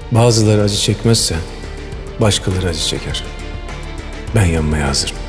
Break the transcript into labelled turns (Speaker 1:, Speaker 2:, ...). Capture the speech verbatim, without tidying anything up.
Speaker 1: Bazıları acı çekmezse başkaları acı çeker. Ben yanmaya hazırım.